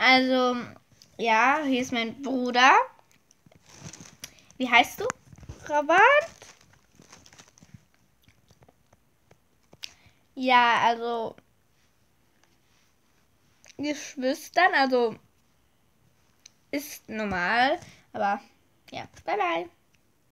Also, ja, hier ist mein Bruder. Wie heißt du? Rabat? Ja, also Geschwistern, also ist normal, aber ja, bye bye.